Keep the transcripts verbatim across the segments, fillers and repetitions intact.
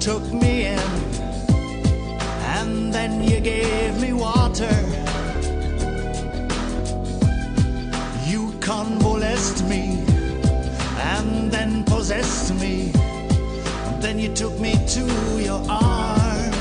took me in, and then you gave me water. You convalesced me, and then possessed me, and then you took me to your arms.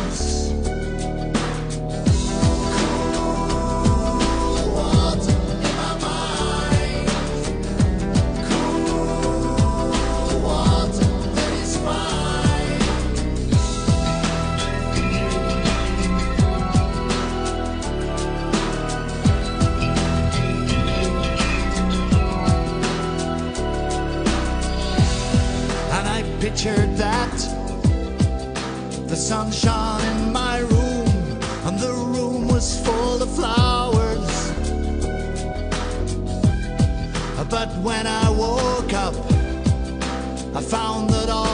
Pictured that the sun shone in my room, and the room was full of flowers. But when I woke up, I found that all